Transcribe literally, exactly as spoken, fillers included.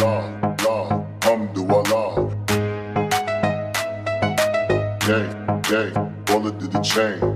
Allah, Allah, Alhamdulillah. Gang, gang, bullet to the chain.